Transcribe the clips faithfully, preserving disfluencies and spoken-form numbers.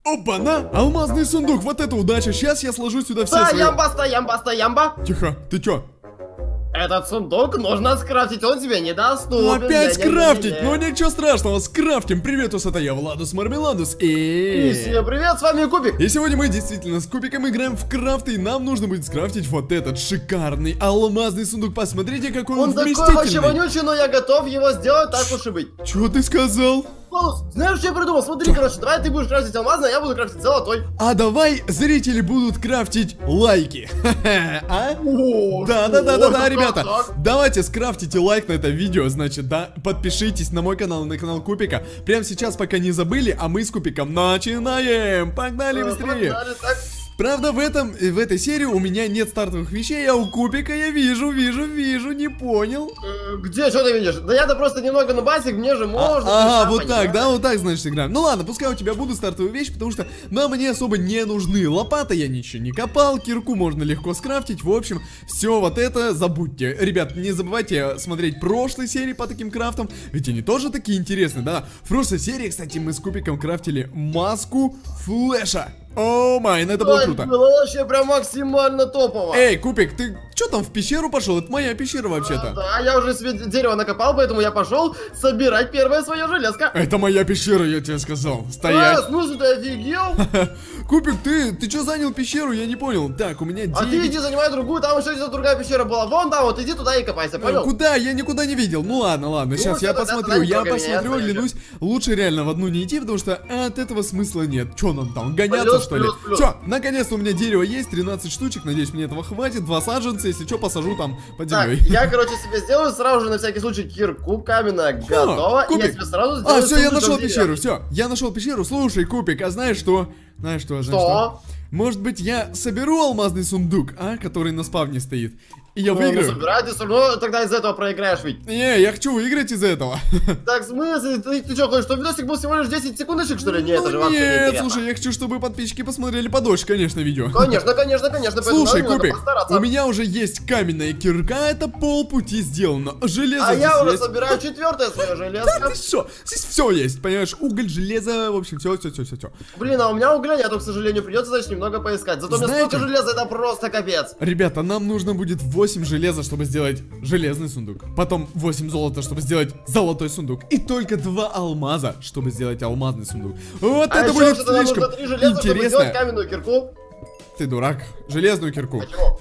Опа-на! Алмазный сундук, вот это удача. Сейчас я сложу сюда все Да, свои... ямба, стоямба, стоямба. Тихо, ты чё? Этот сундук нужно скрафтить, он тебе недоступен. Опять Не, не, не, скрафтить? не, не. Ну ничего страшного, скрафтим. Привет, это я, Владус Мармеладус. И И... всем привет, с вами Кубик. И сегодня мы действительно с Кубиком играем в крафт, и нам нужно будет скрафтить вот этот шикарный алмазный сундук. Посмотрите, какой он, Он такой вместительный. вообще вонючий, но я готов его сделать, так уж и быть. Чё ты сказал? Владус, знаешь, что я придумал? Смотри, короче, давай ты будешь крафтить алмазный, а я буду крафтить золотой. А давай зрители будут крафтить лайки. А? О, Да, что? да, да, да, да, Как ребята. так? Давайте скрафтите лайк на это видео, значит, да. Подпишитесь на мой канал, на канал Кубика. Прямо сейчас, пока не забыли, а мы с Кубиком начинаем. Погнали быстрее. Погнали, так. Правда, в этом, в этой серии у меня нет стартовых вещей, а у Кубика я вижу, вижу, вижу, не понял. Э, Где, что ты видишь? Да я-то просто немного на басик, мне же можно. А, ага, ты вот сам так, понимаешь. да, вот так, значит, играем. Ну ладно, пускай у тебя будут стартовые вещи, потому что нам они особо не нужны. Лопата я ничего не копал, кирку можно легко скрафтить. В общем, все вот это забудьте. Ребят, не забывайте смотреть прошлые серии по таким крафтам, ведь они тоже такие интересные, да. В прошлой серии, кстати, мы с Кубиком крафтили маску Флэша. О май, ну это было Ой, круто. было вообще прям максимально топово. Эй, Кубик, ты что там в пещеру пошел? Это моя пещера вообще-то. Да, я уже себе дерево накопал, поэтому я пошел собирать первое свое железко. Это моя пещера, я тебе сказал. А, Стоять. в смысле, ты офигел? Кубик, ты, ты что занял пещеру? Я не понял. Так, у меня А ты девять. иди занимай другую, там еще где-то другая пещера была. Вон там, вот иди туда и копайся, понял? Куда? Я никуда не видел. Ну ладно, ладно. Сейчас всё, я тогда посмотрю. туда не Я трогай меня, посмотрю, я клянусь. Лучше реально в одну не идти, потому что от этого смысла нет. Че нам там, гоняться Плюс, что ли? плюс, плюс. Все, наконец-то у меня дерево есть, тринадцать штучек. Надеюсь, мне этого хватит. Два саженца, если что, посажу там под Так, землей. я, короче, себе сделаю сразу же на всякий случай кирку, каменная готова. И я Кубик. тебе сразу сделаю А, все, я сундучок нашел деревянный. пещеру. Все, я нашел пещеру. Слушай, Кубик, а знаешь что? Знаешь что? Знаешь Что? Может быть, я соберу алмазный сундук, а, который на спавне стоит, и я Ну, выиграю? ну, собирай, ты всё равно тогда из этого проиграешь ведь. Не, я хочу выиграть из этого. Так, в смысле? Ты, ты что, хочешь, чтобы видосик был всего лишь десять секундочек, что ли? Нет, это же Ну вообще не нет, интересно. слушай, я хочу, чтобы подписчики посмотрели подольше, конечно, видео. Конечно, конечно, конечно, поэтому Слушай, нам надо Кубик, постараться. у меня уже есть каменная кирка, это полпути сделано. Железо А здесь я уже есть. собираю четвертое свое Да железо. ты что? Здесь все есть, понимаешь? Уголь, железо, в общем, все, все, все, все, все. Блин, а у меня угля нету, к сожалению, придется, значит, немного поискать. Зато у меня Знаете- столько железа, это просто капец. Ребята, нам нужно будет восемь железа, чтобы сделать железный сундук. Потом восемь золота, чтобы сделать золотой сундук. И только два алмаза, чтобы сделать алмазный сундук. Вот А это еще будет что-то нам слишком нужно три железа, чтобы сделать интересно. каменную кирку. Ты дурак. Железную кирку. А чего?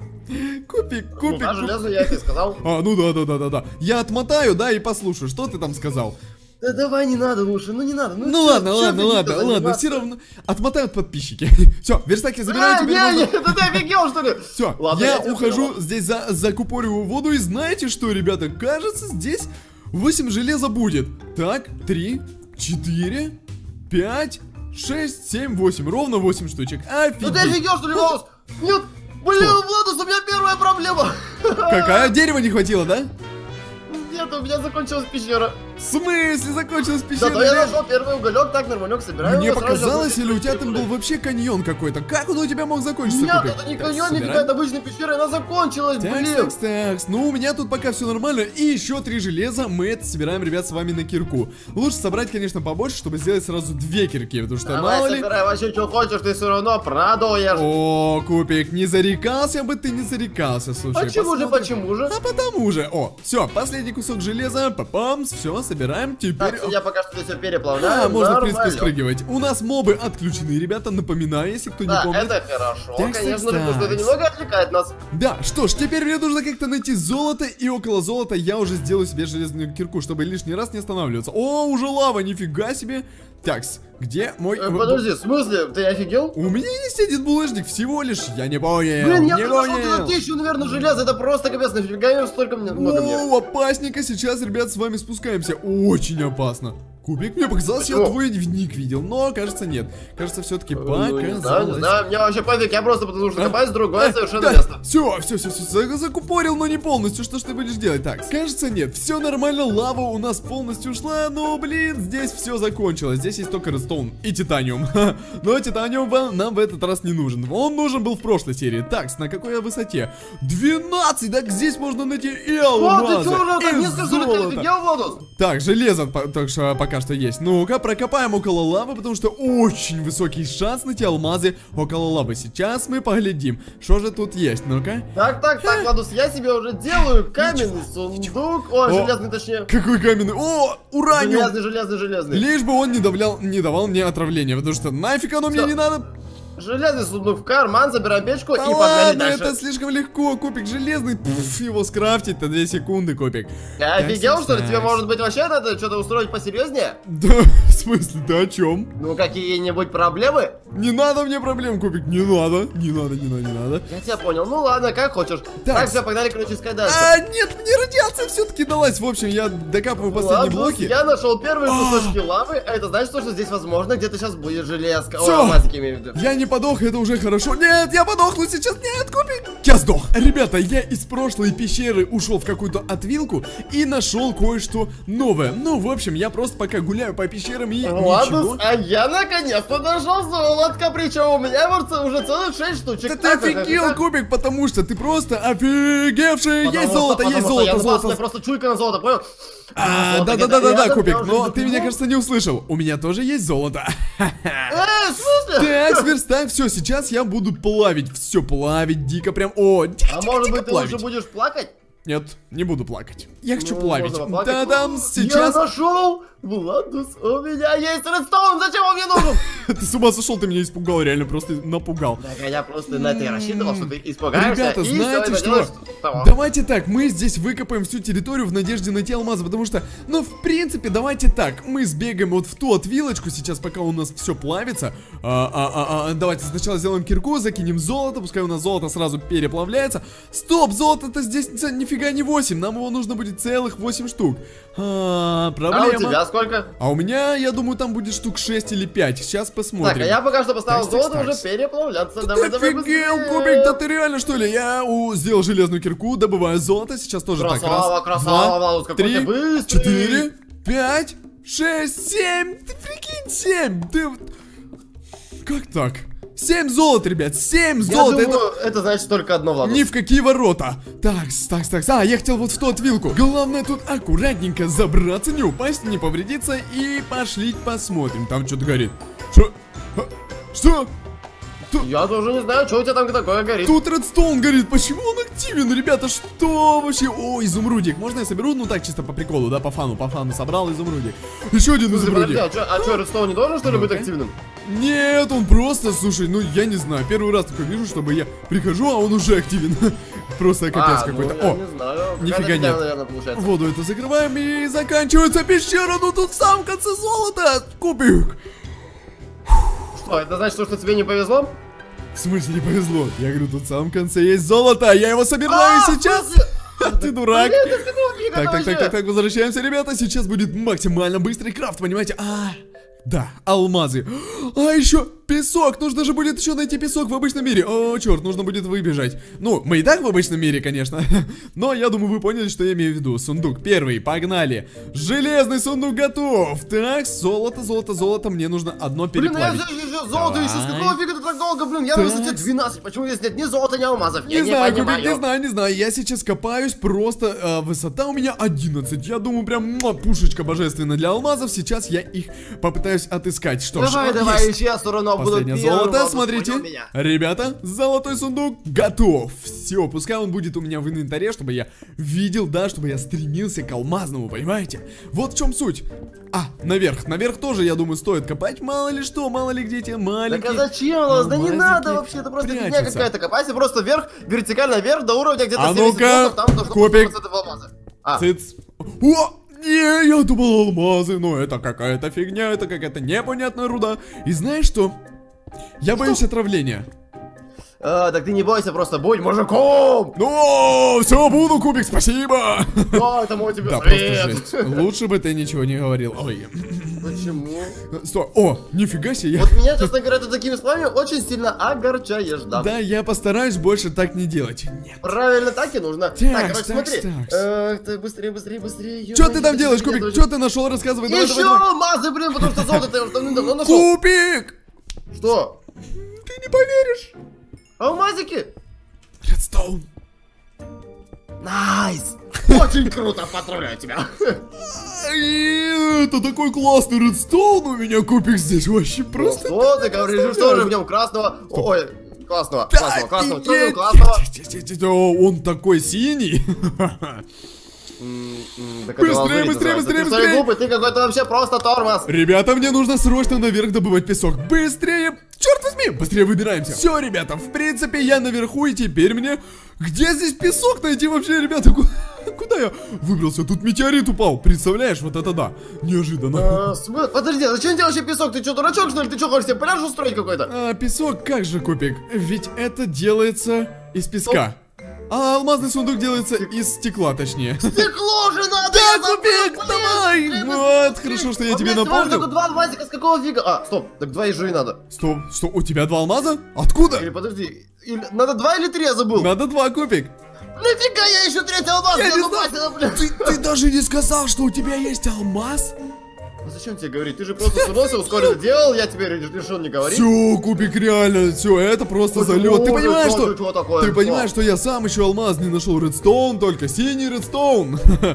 Купик, Ну купик, да, купик. железную я тебе сказал. А, ну да, да, да, да, да. Я отмотаю, да, и послушаю, что ты там сказал. Да давай, не надо лучше, ну не надо. Ну, Ну чё- ладно, чё ладно, ты ладно, заниматься? ладно, все равно отмотают подписчики. Все, верстаки забираю, А, теперь не, можно... не, да ты офигел, что ли? Все, Ладно, я тебя ухожу, понял. здесь за, закупориваю воду, и знаете что, ребята, кажется, здесь восемь железа будет. Так, три, четыре, пять, шесть, семь, восемь, ровно восемь штучек. Ну ты Офигеть. офигел, что ли, Владус? Нет, блин, Владус, у меня первая проблема. Какая? Дерева не хватило, да? Нет, у меня закончилась пещера. В смысле закончилась пещера? Зато я Да? нашел первый уголек, так, нормалек, собираю Мне его, сразу же показалось, отнесу или у тебя к там пещере. был вообще каньон какой-то? Как он у тебя мог закончиться, Нет, Кубик? это не Так, каньон, собираем. нифига, это обычная пещера, она закончилась, Такс, блин. такс, такс. Ну, у меня тут пока все нормально. И еще три железа. Мы это собираем, ребят, с вами на кирку. Лучше собрать, конечно, побольше, чтобы сделать сразу две кирки. Потому что, мало Давай, ли... собирай вообще, что хочешь, ты все равно продуешь. О, Кубик, не зарекался бы ты, не зарекался, слушай. Почему же, посмотрим. почему же? А потому же. О, все, последний кусок железа. Папамс, все, собираем. Теперь... Так, я пока что здесь все переплавляю. А, можно, в принципе, нормально. спрыгивать. У нас мобы отключены, ребята, напоминаю, если кто не Да, помнит. это хорошо, Такс, конечно же, такс, потому что это такс. немного отвлекает нас. Да, что ж, теперь мне нужно как-то найти золото, и около золота я уже сделаю себе железную кирку, чтобы лишний раз не останавливаться. О, уже лава, нифига себе. Такс, где мой... Э, подожди, в смысле, ты офигел? У меня есть один булыжник всего лишь, я не понял, Блин, я не тут нашел понял. туда тысячу, наверное, железа, это просто капец, нафига им столько мне, много мне. О, опасненько, сейчас, ребят, с вами спускаемся, очень опасно. Кубик, мне показалось, я Почему? твой ник видел, но, кажется, нет. Кажется, все-таки Ну, не знаю, не показалось. знаю, мне вообще пофиг, я просто потому что А? копаюсь в другое А, совершенно да, место. Все, все, все, все, закупорил, но не полностью. Что ж ты будешь делать? Так, кажется, нет. Все нормально, лава у нас полностью ушла. Но, блин, здесь все закончилось. Здесь есть только редстоун и титаниум. Но титаниум вам- нам в этот раз не нужен. Он нужен был в прошлой серии. Так, на какой высоте? двенадцать! Так здесь можно найти и О, ты алмазы, что уже так и несколько, что ли, ты золото. офигел, Владус? Так, железо по- так что пока что есть. Ну-ка, прокопаем около лавы, потому что очень высокий шанс найти алмазы около лавы. Сейчас мы поглядим, что же тут есть. Ну-ка. Так, так, так, Владус, я себе уже делаю каменный сундук. О, железный точнее. Какой каменный? О, ураниум. Железный, железный, железный. Лишь бы он не давлял, не давал мне отравления, потому что нафиг оно мне не надо. Железный сундук в карман, забираем печку Да и погнали ладно, дальше. это слишком легко, Кубик железный, пф, его скрафтить-то две секунды, Кубик. Ты офигел, Так, что ли? так. Тебе может быть вообще надо что-то устроить посерьезнее? Да, в смысле, ты о чем? Ну, какие-нибудь проблемы? Не надо мне проблем, Кубик, не надо, не надо, не надо, не надо. Я тебя понял, ну ладно, как хочешь. Так. Так, все, погнали, короче, искать дальше. А, нет, мне радиация все-таки далась. В общем, я докапываю последние Ладно, блоки. я нашел первые А. кусочки лавы, а это значит, что здесь, возможно, где-то сейчас будет железка. Всё. О, алмазики имею в виду. Я не подох, это уже хорошо. Нет, я подохну сейчас. Нет, Кубик. Я сдох. Ребята, я из прошлой пещеры ушел в какую-то отвилку и нашел кое-что новое. Ну, в общем, я просто пока гуляю по пещерам и Ладно, ничего. а я наконец-то нашел золотко, причем у меня вот уже целых шесть штучек. Да ты Так, так, офигел, так, так. Кубик, потому что ты просто офигевший. Потому Есть что- золото, потому есть что я золото, классная, золото. просто чуйка на золото, понял? А, Золото где-то да-да-да-да, рядом, Кубик, я уже но иду. ты меня, кажется, не услышал. У меня тоже есть золото. Э, в смысле? Так, сверстаем, все, сейчас я буду плавить, все плавить, дико прям, о, дико, А дико, может дико быть, ты плавить. лучше будешь плакать? Нет, не буду плакать. Я хочу Ну, плавить. можно поплакать. Да-дам, Я сейчас. нашел! Владус, у меня есть редстоун, зачем он мне нужен? Ты с ума сошел, ты меня испугал, реально просто напугал. Так, а я просто на это и рассчитывал, что ты испугаешься. Ребята, и знаете всё, что? делаешь того. Давайте так, мы здесь выкопаем всю территорию в надежде найти алмазы, потому что, ну, в принципе, давайте так, мы сбегаем вот в ту отвилочку сейчас, пока у нас все плавится. А, а, а, а, давайте сначала сделаем кирку, закинем золото, пускай у нас золото сразу переплавляется. Стоп, золото-то здесь нифига не восемь, нам его нужно будет целых восемь штук. А, А проблема. у тебя сколько? А у меня, я думаю, там будет штук шесть или пять. Сейчас посмотрим. Так, а я пока что поставил Такс, такс, золото такс. уже переплавляться. Ты Давай, давай офигел, быстрее. Кубик, да ты реально что ли? Я у, сделал железную кирку, добываю золото, сейчас тоже Красава, так, раз, красава, два, Владус, какой три, ты быстрый. четыре, пять, шесть, семь, ты прикинь, семь, ты... Как так? Семь золота, ребят, семь Я золота, это... думаю, это значит только одно, Владус. Ни в какие ворота. Такс, такс, такс. А, я хотел вот в ту отвилку. Главное тут аккуратненько забраться, не упасть, не повредиться. И пошли посмотрим. Там что-то горит. Что? А, Что? Я тоже не знаю, что у тебя там такое горит. Тут редстоун горит. Почему он активен, ребята? Что вообще? О, изумрудик. Можно я соберу? Ну так, чисто по приколу, да, по фану. По фану собрал изумрудик. Еще один Слушай, подожди, изумрудик. а что, а что, Редстоун не должен, что ли, быть Ну-ка. активным? Нет, он просто, слушай, ну я не знаю. Первый раз такое вижу, чтобы я прихожу, а он уже активен. Просто капец А, ну, какой-то. я О, не знаю. нифига Какая-то нет. фигня, наверное, получается. воду это закрываем и заканчивается пещера, ну тут в самом конце золото, Кубик. Что, это значит, что тебе не повезло? В смысле не повезло? Я говорю, тут в самом конце есть золото, я его собираю А, сейчас. в смысле? А ты дурак. Блин, ты с какого фига Так, так, вообще? так, так, так, возвращаемся, ребята. Сейчас будет максимально быстрый крафт, понимаете? А, да, алмазы. А еще песок. Нужно же будет еще найти песок в обычном мире. О, черт, нужно будет выбежать. Ну, мы и так в обычном мире, конечно. Но я думаю, вы поняли, что я имею в виду. Сундук первый, погнали. Железный сундук готов. Так, золото, золото, золото. Мне нужно одно Блин, я переплавить. здесь еще золото ищу, с Давай. какого фига ты так долго, блин? Я Так. на высоте двенадцать, почему здесь нет ни золота, ни алмазов? Не Я не знаю, Кубик, понимаю. не знаю, не знаю. Я сейчас копаюсь, просто э, высота у меня одиннадцать. Я думаю, прям муа, пушечка божественная для алмазов. Сейчас я их попытаюсь отыскать. Что ж, Давай, вот давай, есть. ищи, я все равно буду Последнее первым, золото, Владус, смотрите. понял меня. Ребята, золотой сундук готов. Все, пускай он будет у меня в инвентаре, чтобы я видел, да, чтобы я стремился к алмазному, понимаете? Вот в чем суть. А, наверх, наверх тоже, я думаю, стоит копать. Мало ли что, мало ли где эти Так маленькие. а зачем, Владус? Да не алмазики надо вообще, это просто фигня прячутся. какая-то. Копайся просто вверх, вертикально вверх, до уровня где-то А семьдесят ну-ка, блоков, там должно быть Кубик. сто процентов алмаза. А, Цыц. О! Не, я думал алмазы, но это какая-то фигня, это какая-то непонятная руда. И знаешь что? Я боюсь отравления. а, так ты не бойся, просто будь мужиком! Ну, все, буду, Кубик, спасибо. О, это мой тебе Да, просто совет. жесть. Лучше бы ты ничего не говорил. Ой. Почему? Стой. О, нифига себе. я- Вот меня, честно говоря, ты такими словами очень сильно огорчаешь, да. Да, я постараюсь больше так не делать. Нет. Правильно, так и нужно. Такс, Так, короче, такс, смотри. такс. Эх, ты быстрее, быстрее, быстрее. Что ты там делаешь, Кубик? Что ты нашел? Рассказывай. Давай, Еще давай, давай. алмазы, блин, потому что золото я уже давным-давно нашел. Кубик! Что? Ты не поверишь. Алмазики? Редстоун. Найс. Очень круто, поздравляю тебя. Это такой классный редстоун у меня, Купик, здесь вообще просто... Что ты говоришь, что же в нем красного? Ой, классного, классного, классного, что в нем классного? Он такой синий. Быстрее, быстрее, быстрее, быстрее! Глупый, ты какой-то вообще просто тормоз! Ребята, мне нужно срочно наверх добывать песок. Быстрее! Черт возьми! Быстрее выбираемся. Все, ребята, в принципе, я наверху, и теперь мне... Где здесь песок найти вообще, ребята? Куда я выбрался? Тут метеорит упал. Представляешь, вот это да. Неожиданно. А, подожди, зачем тебе вообще песок? Ты что, дурачок, что ли? Ты что, хочешь себе пляж устроить какой-то? А, песок, как же, Купик? Ведь это делается из песка. А алмазный сундук делается из стекла, точнее. Стекло же надо! Да, Купик, давай! Вот, хорошо, что я тебе напомнил. Только два алмазика, с какого фига? А, стоп, так два еще и надо. Стоп, что, у тебя два алмаза? Откуда? Или подожди, или, надо два или три, я забыл. Надо два, Купик. Нафига я еще третий алмаз? Я не знаю. Ты, ты даже не сказал, что у тебя есть алмаз? Ну зачем тебе говорить? Ты же просто суносил, ускоренно делал, я теперь решил не говорить. Все, Купик, реально, все, это просто залет. Ты понимаешь, что... Ты понимаешь, что я сам еще алмаз не нашел. Редстоун, только синий редстоун.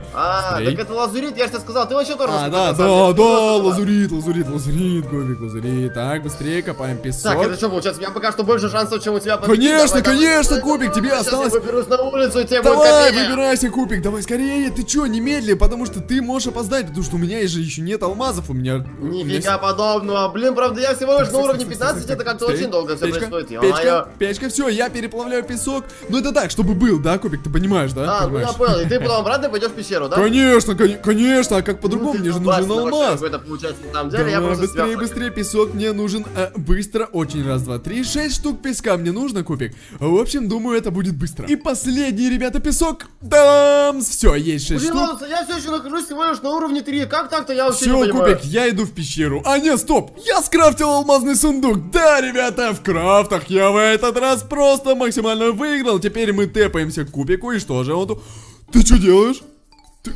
А, так это лазурит, я же тебе сказал, ты вообще тормоз. А, да, да, да, лазурит, лазурит, лазурит, Купик, лазурит. Так, быстрее копаем песок. Так, это что получается? У меня пока что больше шансов, чем у тебя. Конечно, конечно, Купик, тебе осталось... Я выберусь на улицу, и тебе будет Давай, выбирайся, Купик, давай скорее. Ты че, немедли, потому что ты можешь опоздать, потому что у меня же еще нет алмазов. У меня... Нифига подобного. Блин, правда, я всего лишь на уровне пятнадцать, это как-то очень долго все происходит. Печка, печка, все, я переплавляю песок. Ну это так, чтобы был, да, Купик, ты понимаешь, да? А, ну я понял, и ты потом обратно пойдешь в пещеру, да? Конечно, конечно, а как по-другому, мне же нужен алмаз. Это получается на самом деле, я просто быстрее, быстрее, песок мне нужен быстро, очень, раз, два, три, шесть штук песка мне нужно, Купик. В общем, думаю, это будет быстро. И последний, ребята, песок. Там, все, есть шесть штук. Я все еще нахожусь всего лишь на уровне три, как так-то я вообще не понимаю. Все, Купик, я иду в пещеру. А нет, стоп, я скрафтил алмазный сундук. Да, ребята, в крафтах я в этот раз просто максимально выиграл. Теперь мы тэпаемся к Купику. И что же он тут? Ты что делаешь? Ты...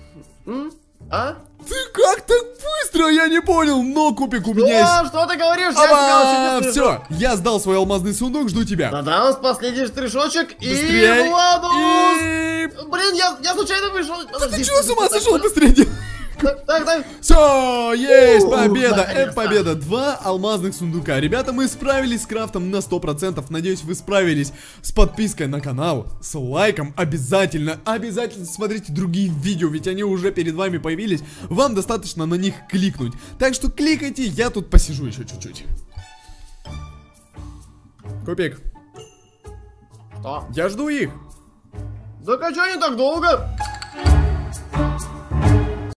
М? А? Ты как так быстро? Я не понял. Но, Купик, у меня есть... Что ты говоришь? А, все, я сдал свой алмазный сундук, жду тебя. Да-да, у нас последний штришочек. Быстрее. И Владус! И... Блин, я, я случайно вышел. Подожди, ты что, с ума сошел? Быстрее. Так, так, так. Все, есть победа, это победа. Два алмазных сундука. Ребята, мы справились с крафтом на сто процентов. Надеюсь, вы справились с подпиской на канал, с лайком. Обязательно, обязательно смотрите другие видео, ведь они уже перед вами появились. Вам достаточно на них кликнуть. Так что кликайте, я тут посижу еще чуть-чуть. Купик. Что? Я жду их. Да а чё они так долго?